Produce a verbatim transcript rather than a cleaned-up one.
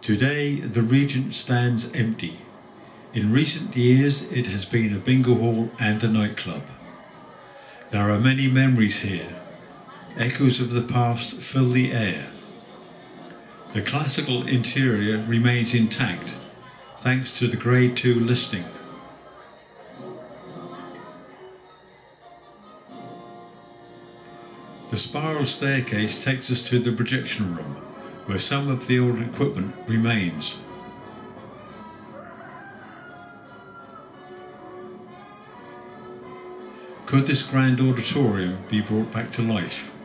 Today the Regent stands empty. In recent years it has been a bingo hall and a nightclub. There are many memories here. Echoes of the past fill the air. The classical interior remains intact thanks to the Grade two listing. The spiral staircase takes us to the projection room, where some of the old equipment remains. Could this grand auditorium be brought back to life?